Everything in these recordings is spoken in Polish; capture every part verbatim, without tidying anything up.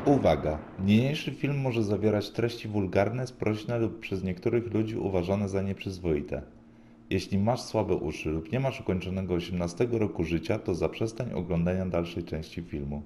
Uwaga! Niniejszy film może zawierać treści wulgarne, sprośne lub przez niektórych ludzi uważane za nieprzyzwoite. Jeśli masz słabe uszy lub nie masz ukończonego osiemnastego roku życia, to zaprzestań oglądania dalszej części filmu.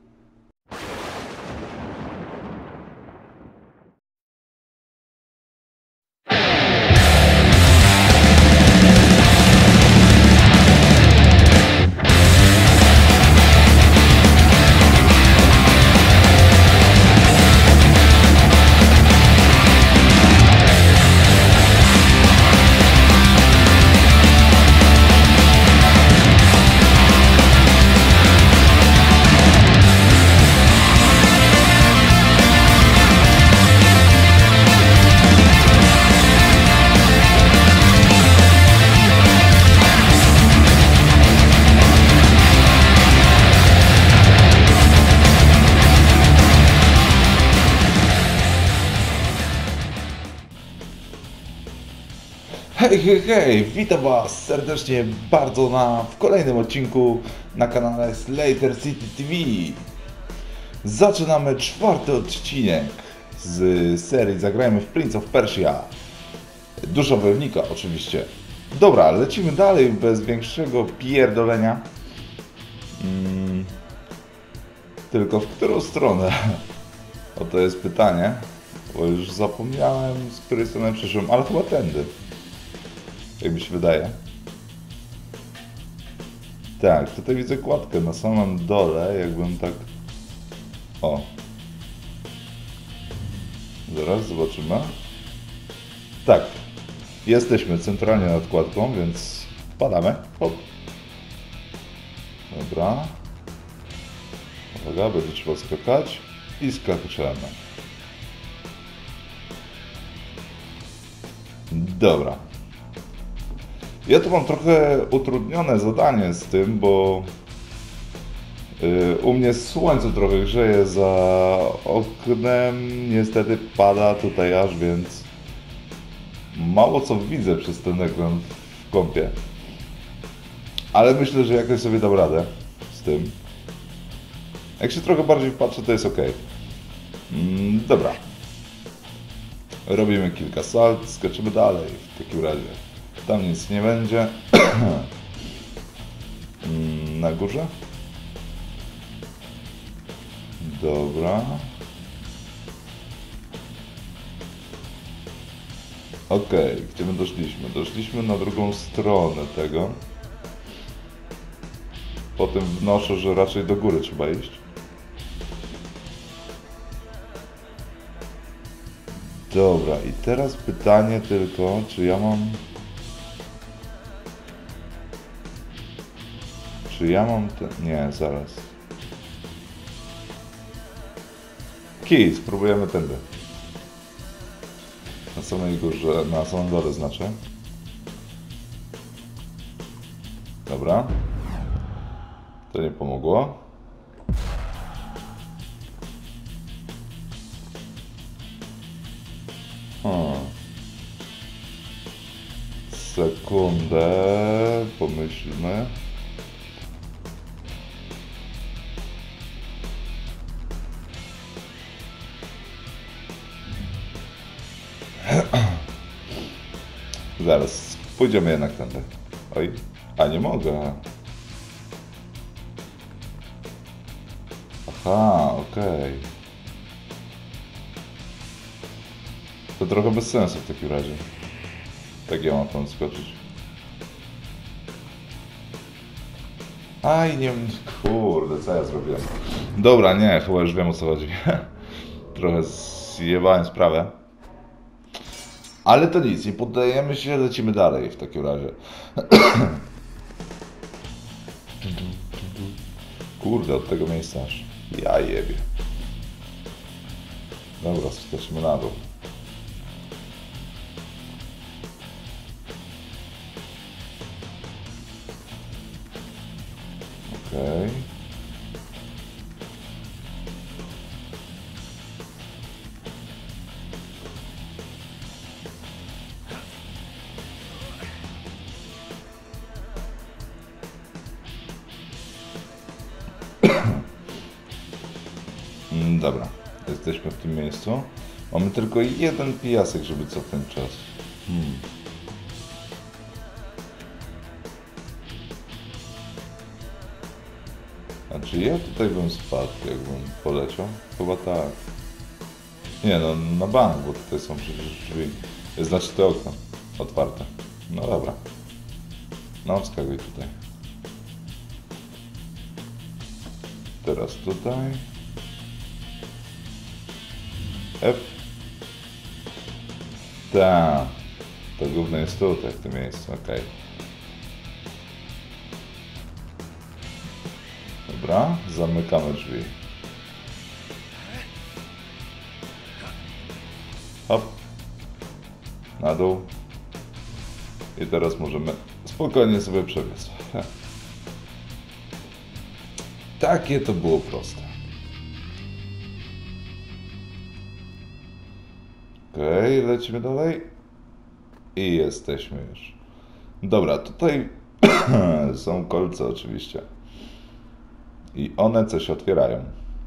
Hej, hej, hej! Witam Was serdecznie bardzo na, w kolejnym odcinku na kanale Slater City T V. Zaczynamy czwarty odcinek z serii Zagrajmy w Prince of Persia. Dusza wojownika oczywiście. Dobra, lecimy dalej bez większego pierdolenia. Hmm. Tylko w którą stronę? Oto jest pytanie, bo już zapomniałem, z której strony przyszłem, ale chyba tędy. Jak mi się wydaje. Tak, tutaj widzę kładkę na samym dole, jakbym tak... O. Zaraz zobaczymy. Tak. Jesteśmy centralnie nad kładką, więc wpadamy. Hop. Dobra. Uwaga, będzie trzeba skakać. I skaczemy. Dobra. Ja tu mam trochę utrudnione zadanie z tym, bo yy, u mnie słońce trochę grzeje za oknem, niestety pada tutaj aż, więc mało co widzę przez ten ekran w kąpie. Ale myślę, że jakoś sobie dam radę z tym. Jak się trochę bardziej patrzę, to jest ok. Mm, dobra. Robimy kilka salt, skaczymy dalej w takim razie. Tam nic nie będzie. Na górze? Dobra. Ok, gdzie my doszliśmy? Doszliśmy na drugą stronę tego. Potem wnoszę, że raczej do góry trzeba iść. Dobra, i teraz pytanie tylko, czy ja mam... Czy ja mam ten... Nie, zaraz. Kij, spróbujemy tędy. Na samej górze, na samym dole znaczy. Dobra. To nie pomogło. Hmm. Sekundę, pomyślmy. Zaraz, pójdziemy jednak tędy. Oj, a nie mogę. Aha, okej. Okay. To trochę bez sensu w takim razie. Tak ja mam tam skoczyć. Aj, nie wiem, kurde, co ja zrobiłem? Dobra, nie, chyba już wiem, o co chodzi. Trochę zjebałem sprawę. Ale to nic, nie poddajemy się, lecimy dalej w takim razie. Kurde, od tego miejsca aż. Ja jebie. Dobra, skoczymy na dół. Okej. Okay. Mm, dobra, jesteśmy w tym miejscu. Mamy tylko jeden pijasek, żeby cofnąć czas. Hmm. A czy ja tutaj bym spadł, jakbym poleciał? Chyba tak. Nie no, na bank, bo tutaj są przecież drzwi. Znaczy te okno otwarte. No dobra. No, skakuj tutaj. Teraz tutaj. F. Tak. To główne jest tutaj, w tym miejscu, okej. Dobra, zamykamy drzwi. Hop. Na dół. I teraz możemy spokojnie sobie przebiec. Takie to było proste. Okej, okay, lecimy dalej. I jesteśmy już. Dobra, tutaj są kolce oczywiście. I one coś otwierają.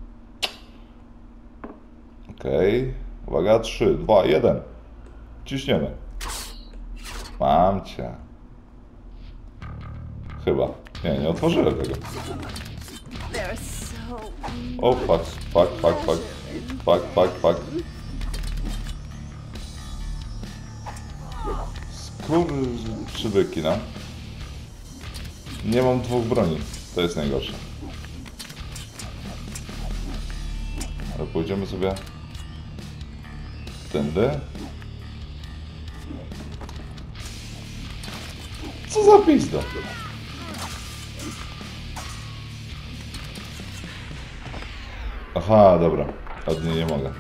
Okej. Okay. Uwaga, trzy, dwa, jeden. Ciśniemy. Mam cię. Chyba. Nie, nie otworzyłem tego. O, fuck, fuck, fuck, fuck. Fuck, fuck, fuck. Skurczybyki, no. Nie mam dwóch broni. To jest najgorsze. Ale pójdziemy sobie tędy. Co za pizda? Aha, dobra. Od niej nie mogę.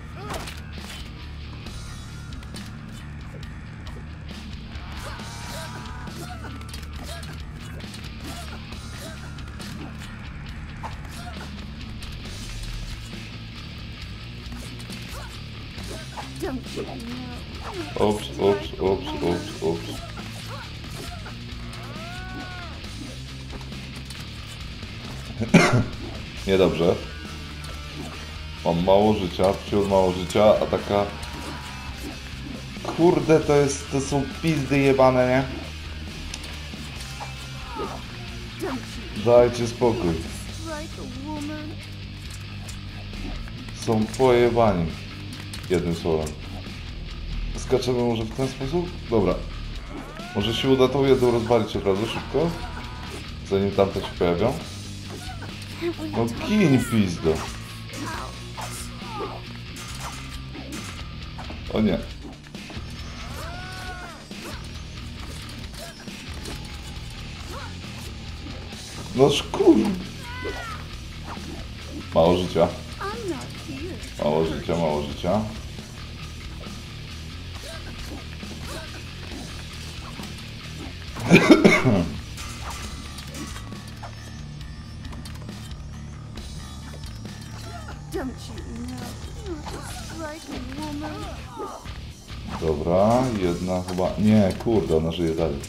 Ups, ups, ups, ups, ups. Niedobrze. Mam mało życia, wciąż mało życia, a taka... Kurde, to jest... to są pizdy jebane, nie? Dajcie spokój. Są pojebani. Jednym słowem. Skaczemy może w ten sposób? Dobra. Może się uda tą jedną rozwalić od razu szybko? Zanim tamte się pojawią? No kiń pizdo. O nie. No szkur. Mało życia. Mało życia, mało życia. Dobra, jedna chyba... Nie, kurde, ona żyje dalej.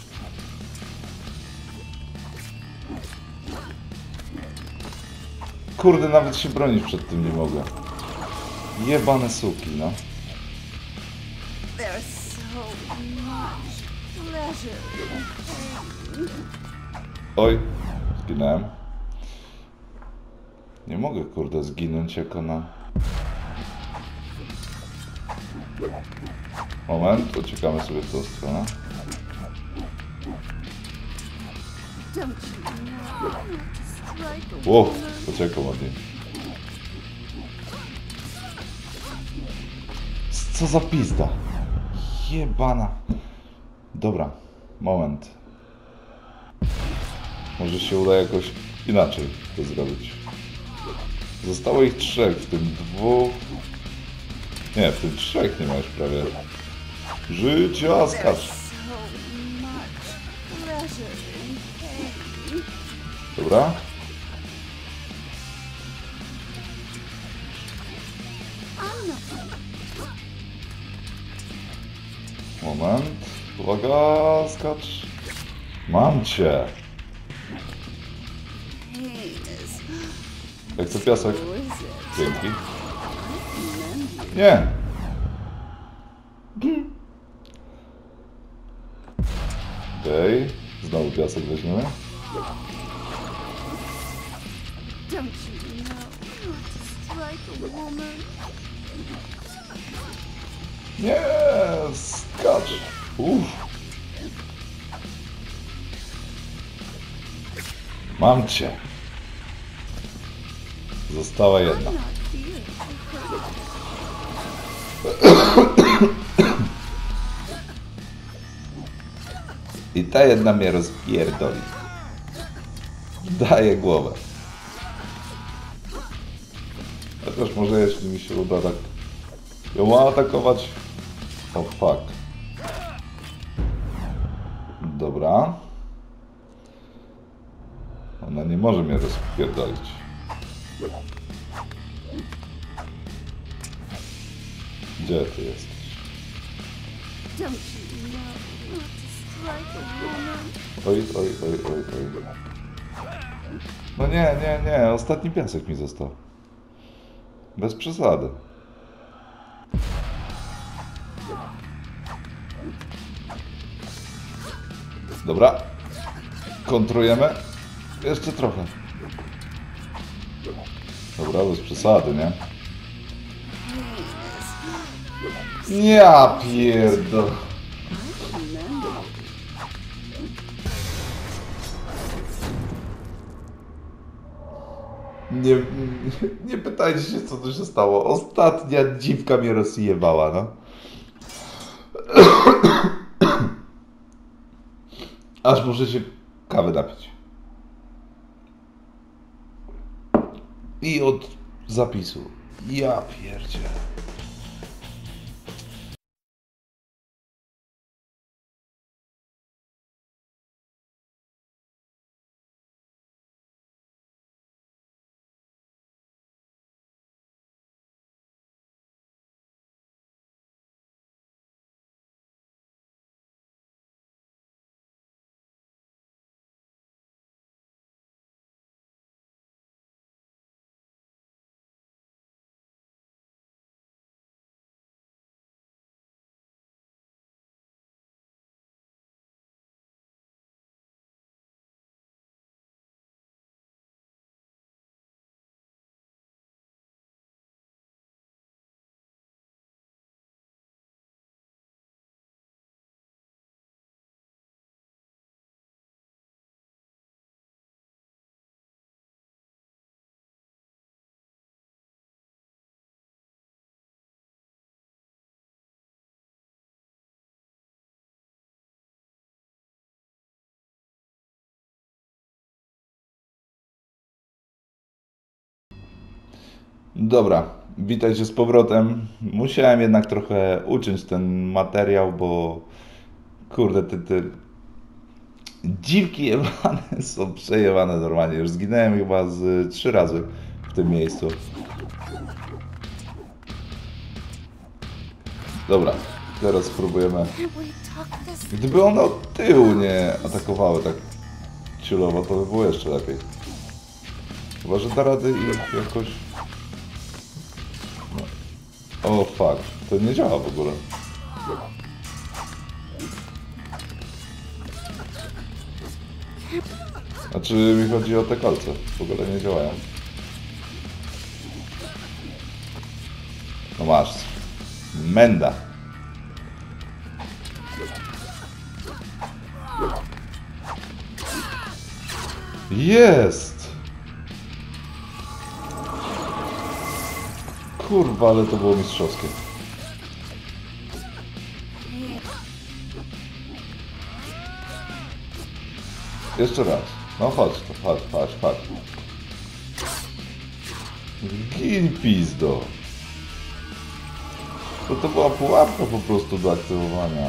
Kurde, nawet się bronić przed tym nie mogę. Jebane suki, no. Oj, zginąłem. Nie mogę, kurde, zginąć jako na... Moment, uciekamy sobie w tą stronę. Ło, uciekam od niej. Co za pizda? Jebana. Dobra, moment. Może się uda jakoś inaczej to zrobić. Zostało ich trzech, w tym dwóch... Nie, w tym trzech nie ma już prawie. Życia, skacz. Dobra. Moment. Uwaga, skacz. Mam cię. Jak to piasek. Dzięki. Nie! Okej, okay. Znowu piasek weźmiemy. Nie, skacz! Uff. Mam cię. Została jedna. I ta jedna mnie rozpierdoli. Daję głowę. Chociaż może jeśli mi się uda tak ją atakować. O fuck. Dobra. Ona nie może mnie rozpierdolić. Gdzie ty jesteś? Oj, oj, oj, oj, oj. No nie, nie, nie. Ostatni piasek mi został. Bez przesady. Dobra. Kontrujemy. Jeszcze trochę. Dobra, bez przesady, nie? Ja pierdol. Nie, nie, nie pytajcie się, co tu się stało. Ostatnia dziwka mnie rozjebała, no. Aż muszę się kawę napić. I od zapisu. Ja pierdzie. Dobra, witajcie z powrotem. Musiałem jednak trochę uciąć ten materiał, bo kurde, te, te dziwki jebane są przejebane normalnie. Już zginąłem chyba z trzy razy w tym miejscu. Dobra, teraz spróbujemy. Gdyby one od tyłu nie atakowały tak chillowo, to by było jeszcze lepiej. Chyba, że da rady ich jakoś... O fuck, to nie działa w ogóle. Znaczy mi chodzi o te kolce, w ogóle nie działają. No masz. Menda. Jest! Kurwa, ale to było mistrzowskie. Jeszcze raz. No chodź to, chodź, chodź, chodź. Gin pizdo. To to była pułapka po prostu do aktywowania.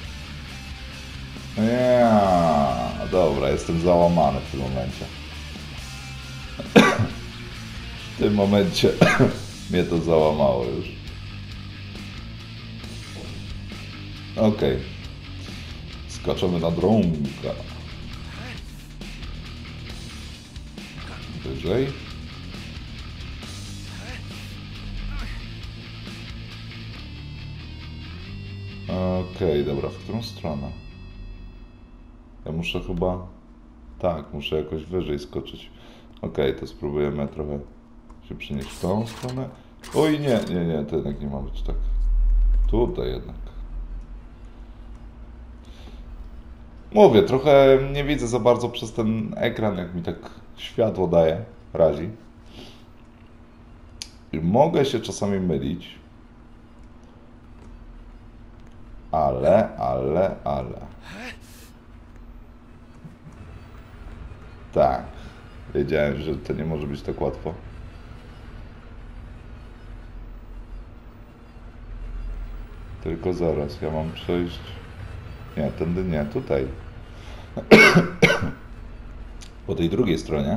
Ja, dobra, jestem załamany w tym momencie. W tym momencie mnie to załamało już. Okej. Okay. Skaczemy na drąga. Wyżej. Okej, okay, dobra, w którą stronę? Ja muszę chyba... Tak, muszę jakoś wyżej skoczyć. Okej, okay, to spróbujemy trochę się przenieść w tą stronę. Oj, nie, nie, nie, to jednak nie ma być tak. Tutaj jednak. Mówię, trochę nie widzę za bardzo przez ten ekran, jak mi tak światło daje, razi. I mogę się czasami mylić. Ale, ale, ale. Tak. Wiedziałem, że to nie może być tak łatwo. Tylko zaraz, ja mam przejść... Nie, tędy nie, tutaj. Po tej drugiej stronie.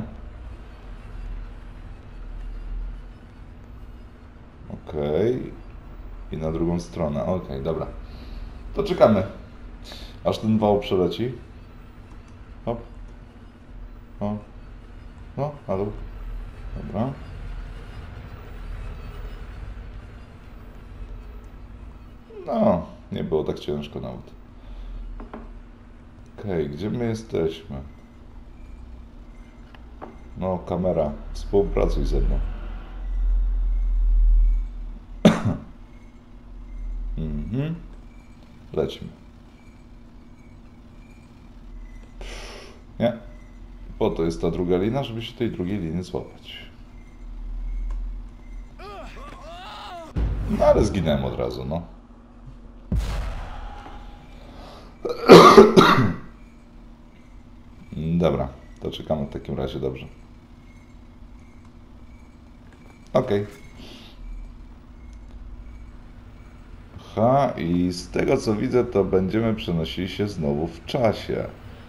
Okej. Okay. I na drugą stronę. Okej, okay, dobra. To czekamy. Aż ten wał przeleci. Hop. O. No, na dół. Dobra. No, nie było tak ciężko nawet. Okej, okay, gdzie my jesteśmy? No, kamera, współpracuj ze mną. Mhm. Lecimy. Nie. Po to jest ta druga lina, żeby się tej drugiej liny złapać. No, ale zginąłem od razu, no. Dobra, to czekamy w takim razie, dobrze. Okej. Okay. Aha, i z tego co widzę, to będziemy przenosili się znowu w czasie.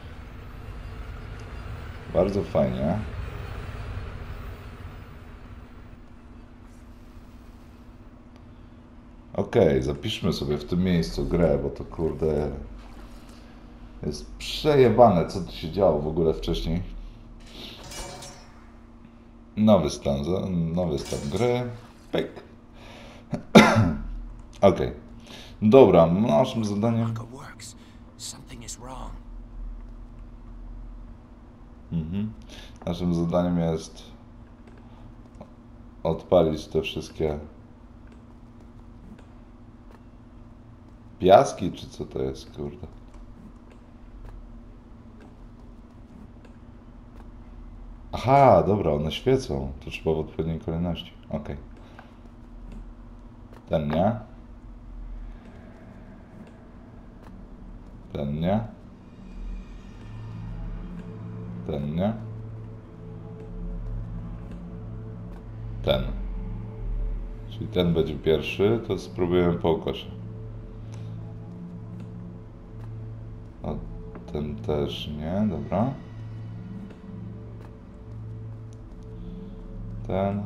Bardzo fajnie. Okej, okay, zapiszmy sobie w tym miejscu grę, bo to kurde... Jest przejebane, co tu się działo w ogóle wcześniej. Nowy stan, nowy stan gry. Pyk. Okej. Okay. Dobra, naszym zadaniem... Mhm. Naszym zadaniem jest odpalić te wszystkie piaski, czy co to jest, kurde. Aha, dobra, one świecą. To trzeba w odpowiedniej kolejności. Ok. Ten nie. Ten nie. Ten nie. Ten. Czyli ten będzie pierwszy, to spróbujemy po okosze. O, ten też nie, dobra. Ten.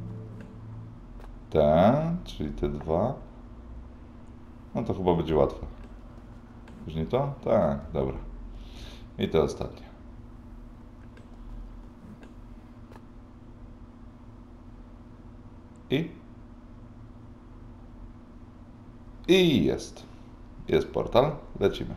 Ten, czyli te dwa. No to chyba będzie łatwe. Później to? Tak, dobra. I to ostatnie. I? I jest. Jest portal. Lecimy.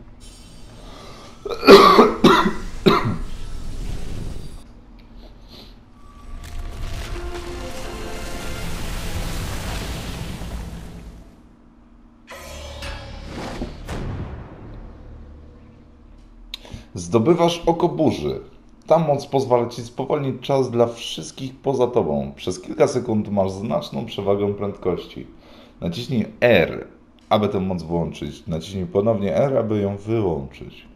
Zdobywasz oko burzy. Ta moc pozwala ci spowolnić czas dla wszystkich poza tobą. Przez kilka sekund masz znaczną przewagę prędkości. Naciśnij R, aby tę moc włączyć. Naciśnij ponownie R, aby ją wyłączyć.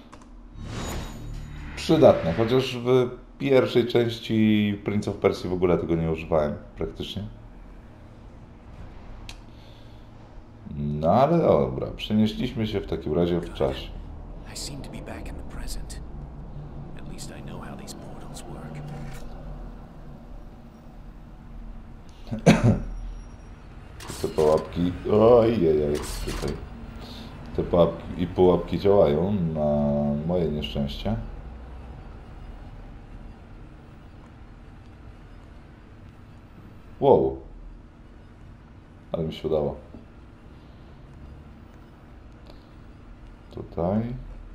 Przydatne, chociaż w pierwszej części Prince of Persia w ogóle tego nie używałem praktycznie. No ale dobra, przenieśliśmy się w takim razie w czasie. Te pułapki, ojej, tutaj. Te pułapki i pułapki działają na moje nieszczęście. Wow. Ale mi się udało. tutaj.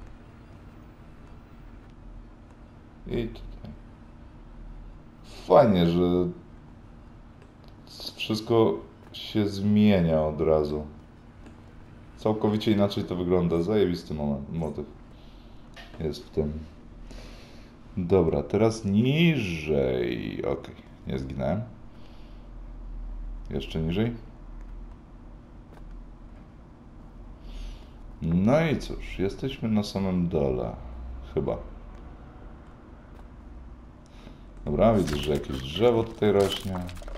I tutaj. Fajnie, że wszystko się zmienia od razu. Całkowicie inaczej to wygląda. Zajebisty moment, motyw jest w tym. Dobra, teraz niżej. Ok, nie zginąłem. Jeszcze niżej. No i cóż, jesteśmy na samym dole. Chyba. Dobra, widzę, że jakieś drzewo tutaj rośnie.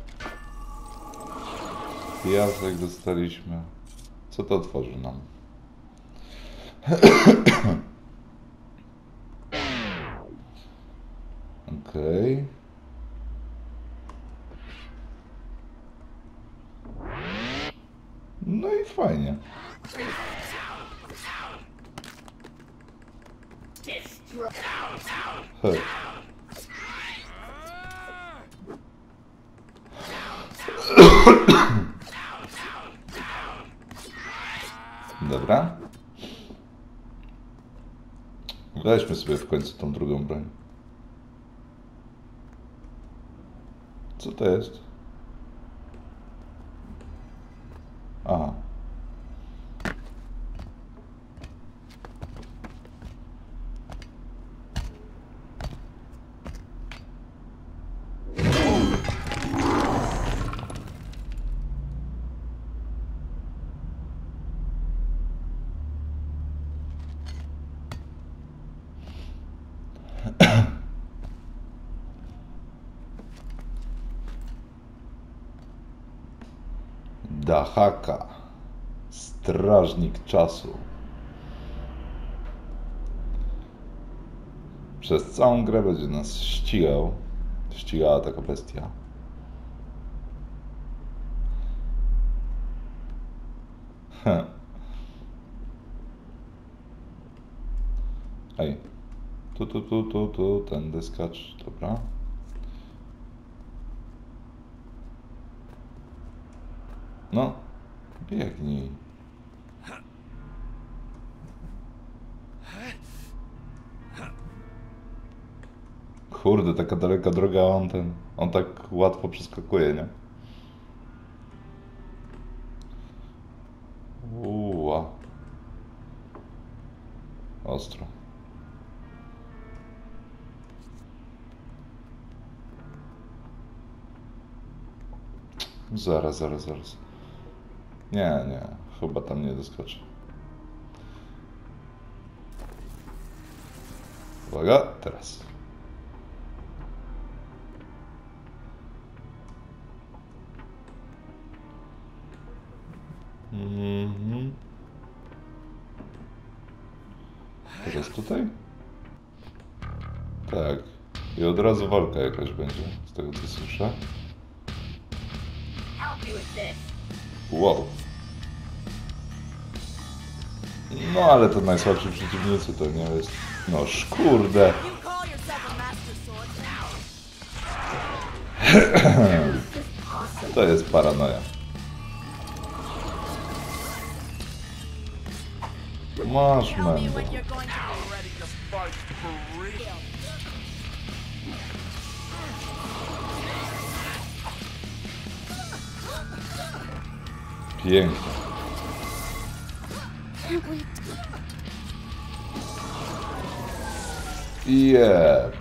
Piasek dostaliśmy. Co to otworzy nam? Okej. Okay. No i fajnie. Hej. Dobra. Weźmy sobie w końcu tą drugą broń. Co to jest? Aha. Dahaka, strażnik czasu. Przez całą grę będzie nas ścigał. Ścigała taka bestia. Heh. Ej. Tu, tu, tu, tu, tu, tędy skacz. Dobra. No, biegnij. Kurde, taka daleka droga, on ten, on tak łatwo przeskakuje, nie? Uła. Ostro. Zaraz, zaraz, zaraz. Nie, nie, chyba tam nie doskoczę. Uwaga, teraz. Mhm. Teraz tutaj? Tak. I od razu walka jakaś będzie, z tego co słyszę. Wow. No ale to najsłabsi przeciwnicy to nie jest... No kurde. To jest paranoja. Masz mędę. Pięknie. Jeb.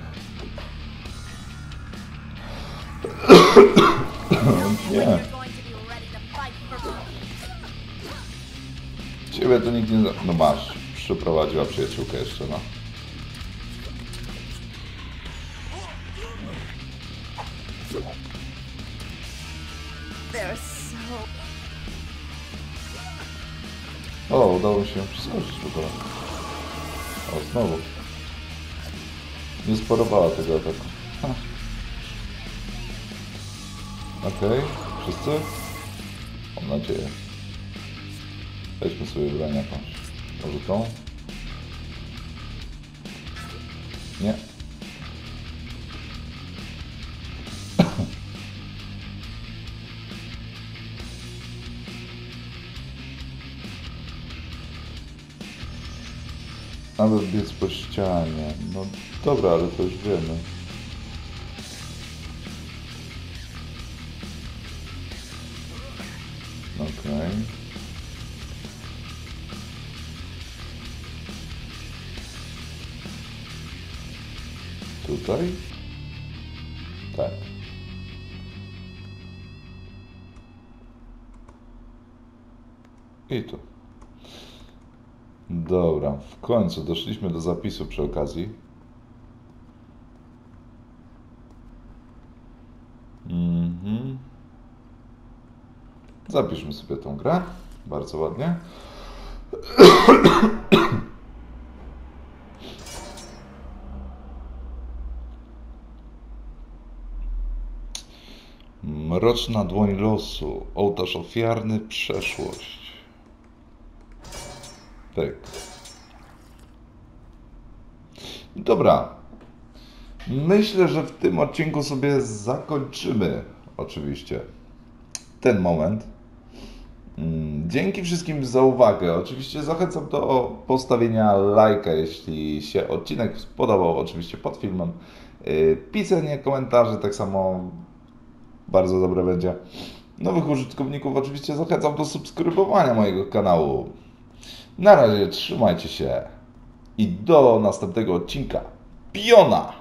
Nie. Ciebie to nikt nie... No masz. Przyprowadziła przyjaciółkę jeszcze, no. O, udało mi się przeskoczyć w ogóle. O, znowu. Nie sparowała tego ataku. Okej, okay. Wszyscy? Mam nadzieję. Weźmy sobie broń jakąś. Może tą? Nie. Nawet biec po ścianie. No dobra, ale to już wiemy. Okej. Okay. Tutaj? Tak. I tu. Dobra, w końcu doszliśmy do zapisu przy okazji. Mhm. Zapiszmy sobie tą grę. Bardzo ładnie. Mroczna dłoń losu. Ołtarz ofiarny, przeszłość. Tak. Dobra. Myślę, że w tym odcinku sobie zakończymy oczywiście ten moment. Dzięki wszystkim za uwagę. Oczywiście zachęcam do postawienia lajka, jeśli się odcinek spodobał, oczywiście pod filmem. Pisanie komentarzy tak samo bardzo dobre będzie. Nowych użytkowników oczywiście zachęcam do subskrybowania mojego kanału. Na razie trzymajcie się i do następnego odcinka. Piona!